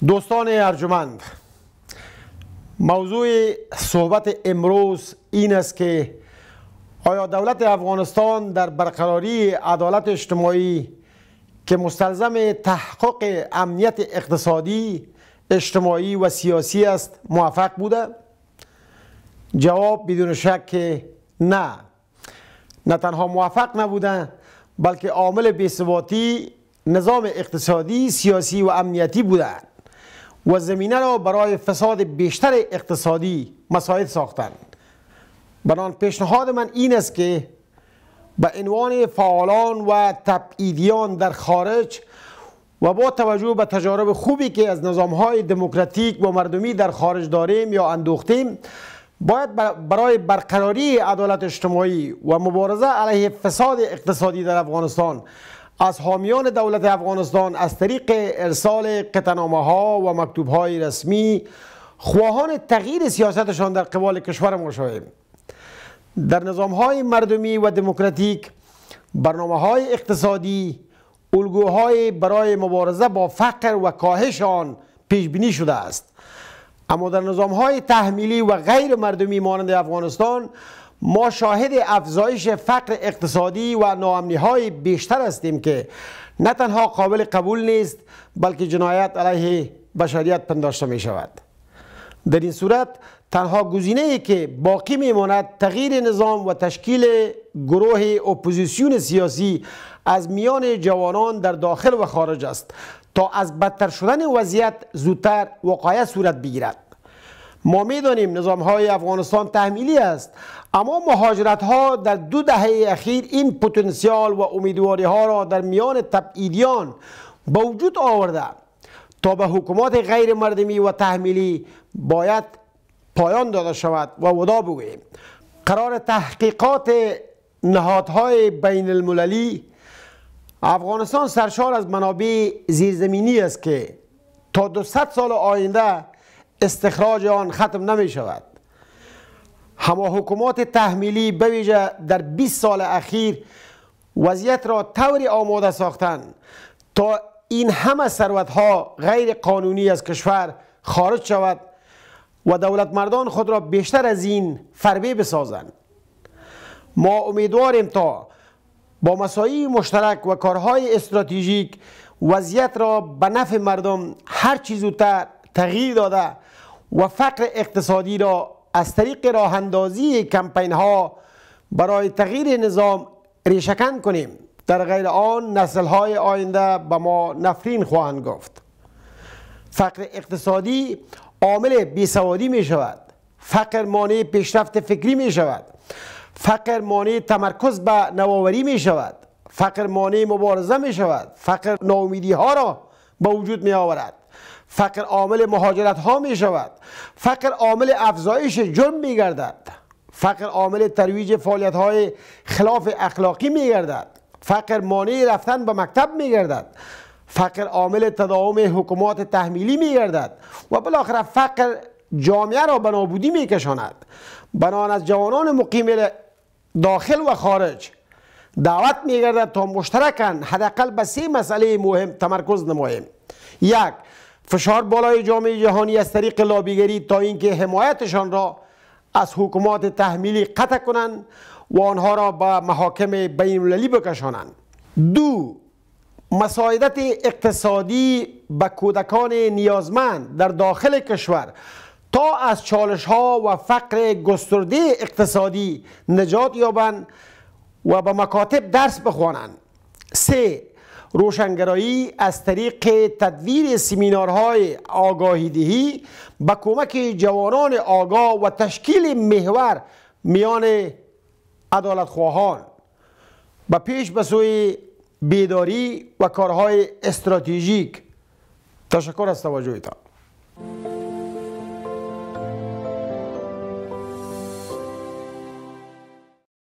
دوستان ارجمند، موضوع صحبت امروز این است که آیا دولت افغانستان در برقراری عدالت اجتماعی که مستلزم تحقق امنیت اقتصادی، اجتماعی و سیاسی است موفق بوده؟ جواب بدون شک که نه تنها موفق نبوده، بلکه عامل بی‌ثباتی نظام اقتصادی، سیاسی و امنیتی بوده و زمینه را برای فساد بیشتر اقتصادی مساعد ساختند. بنابراین پیشنهاد من این است که به عنوان فعالان و تبعیدیان در خارج و با توجه به تجارب خوبی که از نظام‌های دموکراتیک و مردمی در خارج داریم یا اندوختیم، باید برای برقراری عدالت اجتماعی و مبارزه علیه فساد اقتصادی در افغانستان از حامیان دولت افغانستان از طریق ارسال قطعنامه‌ها و مکتوب‌های رسمی خواهان تغییر سیاستشان در قبال کشور ما شویم. در نظام‌های مردمی و دموکراتیک برنامه‌های اقتصادی الگوهای برای مبارزه با فقر و کاهش آن پیش بینی شده است، اما در نظام‌های تحمیلی و غیر مردمی مانند افغانستان ما شاهد افزایش فقر اقتصادی و ناامنی‌های بیشتر هستیم که نه تنها قابل قبول نیست بلکه جنایت علیه بشریت پنداشته می شود. در این صورت تنها گزینه‌ای که باقی میماند تغییر نظام و تشکیل گروه اپوزیسیون سیاسی از میان جوانان در داخل و خارج است تا از بدتر شدن وضعیت زودتر وقایع صورت بگیرد. ما می‌دانیم نظام‌های افغانستان تحمیلی است، اما مهاجرت‌ها در 2 دهه اخیر این پتانسیل و امیدواری‌ها را در میان تبعیدیان به وجود آورده تا به حکومات غیر مردمی و تحمیلی باید پایان داده شود و ودا بگوییم. قرار تحقیقات نهادهای بین المللی افغانستان سرشار از منابع زیرزمینی است که تا 200 سال آینده استخراج آن ختم نمی شود. همه حکومات تحمیلی به ویژه در 20 سال اخیر وضعیت را طوری آماده ساختند تا این همه ثروت‌ها غیر قانونی از کشور خارج شود و دولت مردان خود را بیشتر از این فربه بسازند. ما امیدواریم تا با مساعی مشترک و کارهای استراتژیک وضعیت را به نفع مردم هر چیز زودتر تغییر داده و فقر اقتصادی را از طریق راه اندازی کمپین ها برای تغییر نظام ریشه‌کن کنیم. در غیر آن نسل های آینده به ما نفرین خواهند گفت. فقر اقتصادی عامل بیسوادی می شود. فقر مانع پیشرفت فکری می شود. فقر مانع تمرکز به نوآوری می شود. فقر مانع مبارزه می شود. فقر ناامیدی ها را به وجود می آورد. فقر عامل مهاجرت ها می شود. فقر عامل افزایش جرم می گردد. فقر عامل ترویج فعالیت های خلاف اخلاقی می گردد. فقر مانع رفتن به مکتب می گردد. فقر عامل تداوم حکومات تحمیلی می گردد و بالاخره فقر جامعه را به نابودی می کشاند. بنابراین از جوانان مقیم داخل و خارج دعوت می گردد تا مشترکاً حداقل به 3 مسئله مهم تمرکز نماییم. 1. فشار بالای جامعه جهانی از طریق لابیگری تا اینکه حمایتشان را از حکومات تحمیلی قطع کنند و آنها را به محاکم بین المللی بکشانند. 2. مساعدت اقتصادی به کودکان نیازمند در داخل کشور تا از چالش ها و فقر گسترده اقتصادی نجات یابند و به مکاتب درس بخوانند. 3. روشنگرایی از طریق تدویر سمینارهای آگاهی دهی به کمک جوانان آگاه و تشکیل محور میان عدالت خواهان به پیش به سوی بیداری و کارهای استراتژیک. تشکر از توجهتان.